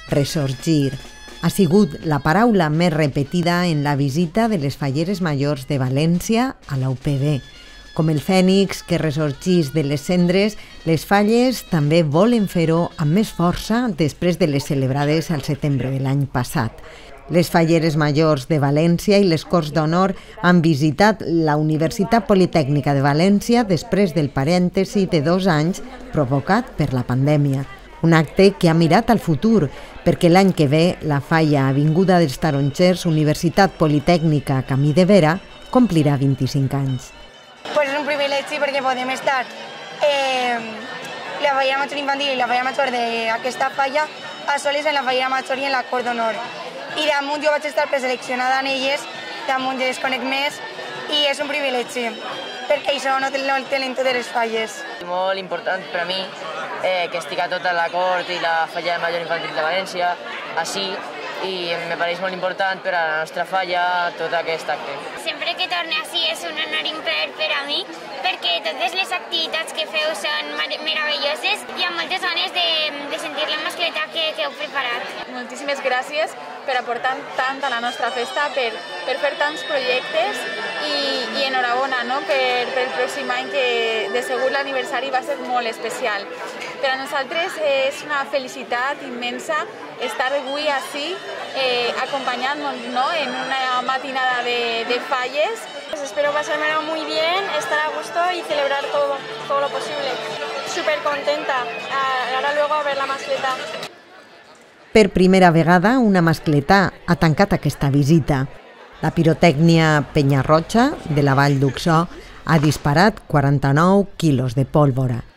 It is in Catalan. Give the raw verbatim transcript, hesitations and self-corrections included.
Ressorgir ha sigut la paraula més repetida en la visita de les Falleres Majors de València a la U P B. Com el fènix que ressorgís de les cendres, les Falles també volen fer-ho amb més força després de les celebrades al setembre de l'any passat. Les Falleres Majors de València i les Corts d'Honor han visitat la Universitat Politècnica de València després del parèntesi de dos anys provocat per la pandèmia. Un acte que ha mirat al futur, perquè l'any que ve la falla Avinguda dels Tarongers, Universitat Politècnica Camí de Vera, complirà vint-i-cinc anys. Pues és un privilegi perquè podem estar eh, la fallera major infantil i la fallera major d'aquesta falla a soles en la fallera major i en la Cort d'Honor. I damunt jo vaig estar preseleccionada en elles, damunt ja les conec més, i és un privilegi, perquè això no el tenen totes les falles. Molt important per a mi eh, que estic a tota la Cort i la falla major infantil de València, així, i em pareix molt important per a la nostra falla tot aquest acte. Sempre que torne així és un honor imper per a mi, perquè totes les activitats que feu són meravelloses i amb moltes ganes de, de sentir la mascleta que, que heu preparat. Moltíssimes gràcies per aportar tant a la nostra festa, per, per fer tants projectes i, i enhorabona, no? per, per el pròxim any, que de segur l'aniversari va ser molt especial. Per a nosaltres és una felicitat immensa estar avui així eh, acompanyant-nos, ¿no? en una matinada de, de falles. Pues espero pasármelo muy bien, estar a gusto y celebrar todo, todo lo posible. Súper contenta, ahora luego a ver la mascleta. Per primera vegada, una mascletà ha tancat aquesta visita. La pirotècnia Penyarroja, de la Vall d'Uxó, ha disparat quaranta-nou quilos de pólvora.